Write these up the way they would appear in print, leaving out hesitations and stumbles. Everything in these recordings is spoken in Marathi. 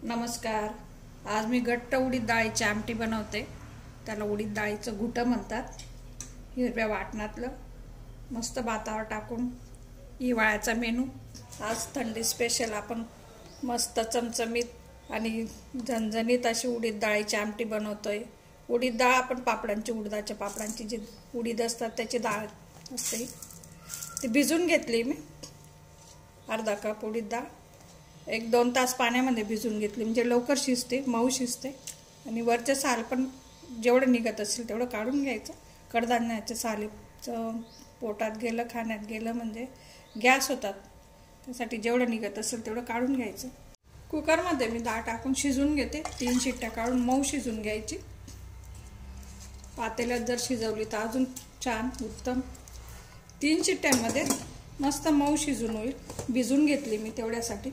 नमस्कार. आज मी घट्ट उडीद डाळीची आमटी बनवते. त्याला उडीद डाळीचं घुटं म्हणतात. हिरव्या वाटणातलं मस्त भातावर टाकून हिवाळ्याचा मेनू. आज थंडी स्पेशल आपण मस्त चमचमीत आणि झणझणीत अशी उडीद डाळीची आमटी बनवतोय. उडीद डाळ आपण उडदाच्या पापडांची जी उडीद असतात त्याची डाळ असते ती भिजून घेतली मी. अर्धा कप उडीद डाळ 1-2 तास पाण्यामध्ये भिजून घेतली म्हणजे लवकर शिजते, मऊ शिजते. आणि वरचे साल पण जेवढं निघत असेल तेवढं काढून घ्यायचं. कडधान्याच्या सालीचं पोटात गेलं, खाण्यात गेलं म्हणजे गॅस होतात. त्यासाठी जेवढं निघत असेल तेवढं काढून घ्यायचं. कुकरमध्ये मी डाळ टाकून शिजवून घेते. 3 शिट्ट्या काढून मऊ शिजवून घ्यायची. पातेल्यात जर शिजवली तर अजून छान उत्तम. 3 शिट्ट्यांमध्ये मस्त मऊ शिजून होईल. भिजून घेतली मी तेवढ्यासाठी.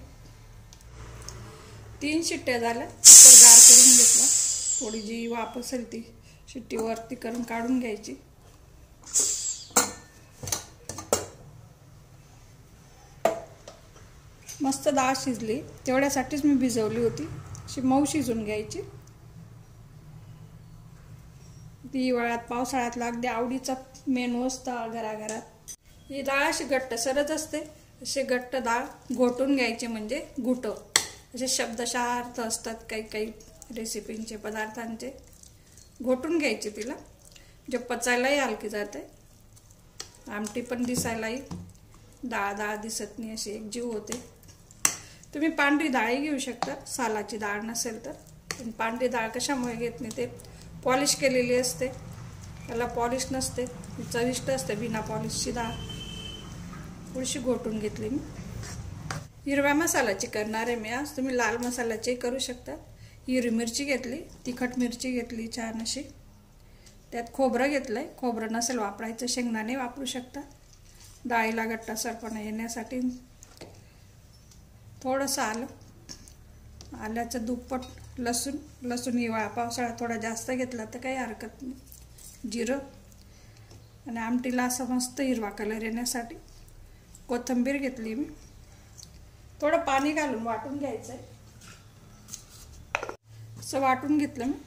3 शिट्ट्या झाल्या. कुकर गार करून घेतला. थोडी जी वाफ असेल ती शिट्टी वरती करून काढून घ्यायची. मस्त डाळ शिजली. तेवढ्यासाठीच मी भिजवली होती. अशी मऊ शिजून घ्यायची. ती हिवाळ्यात पावसाळ्यातला अगदी आवडीचा मेनू असतो घराघरात. ही डाळ अशी घट्ट सरच असते. असे घट्ट डाळ घोटून घ्यायची म्हणजे घुटं. असे शब्दशः अर्थ असतात काही रेसिपींचे, पदार्थांचे. घोटून घ्यायची तिला. जे पचायलाही हलकी जाते. आमटी पण दिसायलाही डाळ दिसत नाही, अशी एक जीव होते. तुम्ही पांढरी डाळही घेऊ शकता सालाची डाळ नसेल तर. पण पांढरी डाळ कशामुळे घेत नाही, ते पॉलिश केलेली असते. त्याला पॉलिश नसते, चविष्ट असते बिना पॉलिशची डाळ. थोडीशी घोटून घेतली मी. हिरव्या मसाल्याची करणार आहे मी आज. तुम्ही लाल मसाल्याची करू शकता. हिरवी मिरची घेतली, तिखट मिरची घेतली छान अशी. त्यात खोबरं घेतलंय. खोबरं नसेल वापरायचं, शेंगदाणे वापरू शकता. डाळीला घट्टसरपणा येण्यासाठी. थोडंसं आल्याचं दुप्पट लसूण हिवाळा पावसाळ्यात थोडा जास्त घेतला तर काही हरकत नाही. जिरं आणि आमटीला असं मस्त हिरवा कलर येण्यासाठी कोथिंबीर घेतली मी. थोडं पाणी घालून वाटून घ्यायचं आहे. असं वाटून घेतलं मी.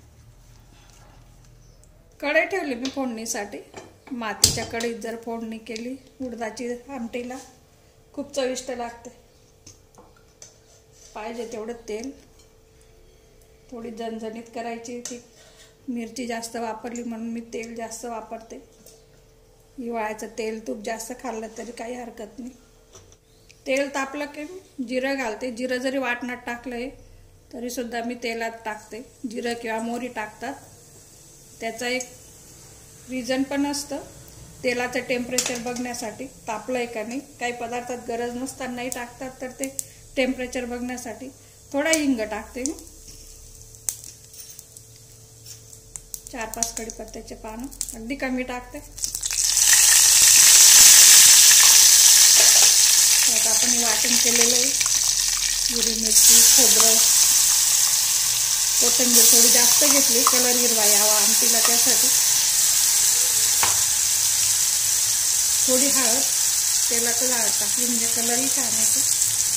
कढई ठेवली मी फोडणीसाठी. मातीच्या कढईत जर फोडणी केली उडदाची आमटीला खूप चविष्ट लागते. पाहिजे तेवढं तेल. थोडी झणझणीत करायची. ती मिरची जास्त वापरली म्हणून मी तेल जास्त वापरते. हिवाळ्याचं तेल तूप जास्त खाल्लं तरी काही हरकत नाही. तेल तापलं की जिरं घालते. जिरं जरी वाटणात टाकलंय तरी सुद्धा मी तेलात टाकते. जिरं किंवा मोहरी टाकतात. त्याचा एक रिझन पण असतं. तेलाचं टेम्परेचर बघण्यासाठी तापलंय का नाही. काही पदार्थात गरज नसतानाही टाकतात तर ते टेम्परेचर बघण्यासाठी. थोडा हिंग टाकते मी. 4-5 कढीपत्त्याचे पानं अगदी कमी टाकते. त्यात आपण वाटण केलेलं आहे. हिरवी मिरची, खोबरं, कोथिंबीर थोडी जास्त घेतली कलर हिरवा यावा आमटीला, त्यासाठी. थोडी हळद, तेलातच हळद टाकली म्हणजे कलरही छान येतो.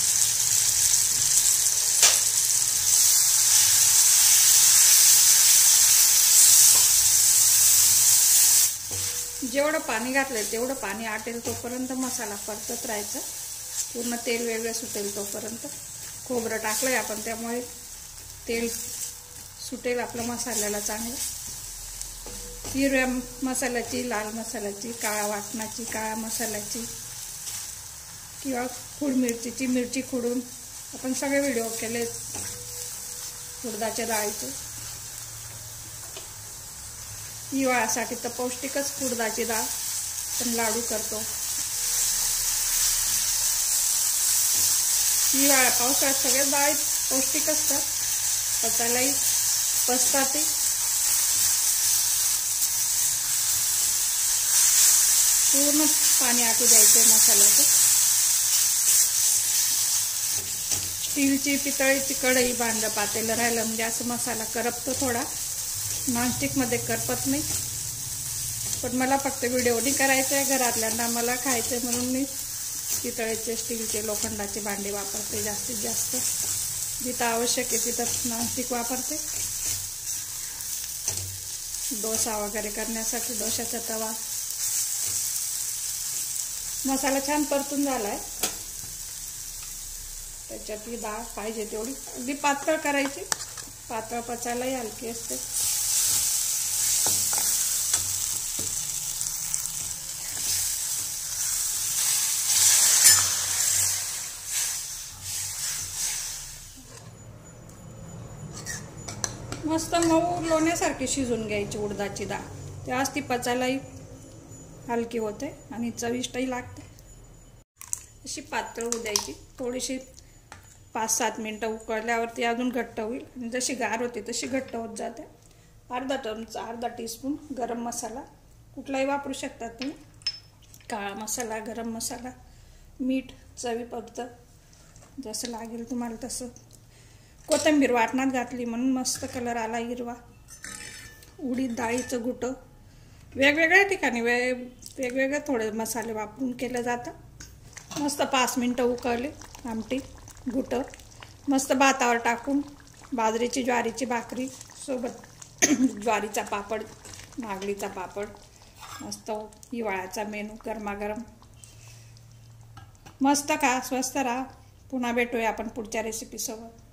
जेवढं पाणी घातलंय तेवढं पाणी आटेल तोपर्यंत मसाला परतत राहायचा. पूर्ण तेल वेगळं सुटेल तोपर्यंत. खोबरं टाकलंय आपण त्यामुळे तेल सुटेल आपल्या मसाल्याला चांगलं. हिरव्या मसाल्याची, लाल मसाल्याची, काळा वाटणाची, काळ्या मसाल्याची किंवा फूड मिरचीची, मिरची खुडून आपण सगळे व्हिडिओ केले उडदाच्या डाळीचे. हिवाळ्यासाठी तर पौष्टिकच उडदाची डाळ. पण लाडू करतो. हिवाळ्या पावसाळ्यात सगळ्या डाळी पौष्टिक असतात. पचायलाही पचतात. पूर्ण पाणी आटू द्यायचं मसाल्याचं. स्टीलची, पितळीची कढई, भांडं, पातेलं राहिलं म्हणजे असं मसाला करपतो थोडा. नॉनस्टिकमध्ये करपत नाही. पण मला फक्त व्हिडिओनी करायचं आहे. घरातल्यांना मला खायचं आहे म्हणून मी पितळेचे, स्टीलचे, लोखंडाचे भांडे वापरते जास्तीत जास्त. जिथं आवश्यक आहे तिथं नॉनस्टिक वापरते. डोसा वगैरे करण्यासाठी डोशाचा तवा. मसाला छान परतून झालाय. त्याच्यात ही डाळ पाहिजे तेवढी अगदी पातळ करायची, पातळ पचायलाही हलकी असते. मस्त मऊ लोण्यासारखी शिजून घ्यायची उडदाची डाळ, तेव्हाच ती पचायलाही हलकी होते आणि चविष्टही लागते. अशी पातळ होऊ द्यायची. थोडीशी 5-7 मिनटं उकळल्यावरती अजून घट्ट होईल आणि जशी गार होते तशी घट्ट होत जाते. अर्धा टीस्पून गरम मसाला कुठलाही वापरू शकतात तुम्ही. काळा मसाला, गरम मसाला, मीठ चवीपुरतं जसं लागेल तुम्हाला तसं. कोथिंबीर वाटणात घातली म्हणून मस्त कलर आला हिरवा. उडीद डाळीचं घुटं वेगवेगळ्या ठिकाणी वेगवेगळे थोडे मसाले वापरून केलं जातं. मस्त 5 मिनटं उकळले आमटी. घुटं मस्त भातावर टाकून बाजरीची ज्वारीची भाकरी सोबत ज्वारीचा पापड, नागलीचा पापड, मस्त हिवाळ्याचा मेनू गरमागरम. मस्त खा, स्वस्त राहा. पुन्हा भेटूया आपण पुढच्या रेसिपीसोबत.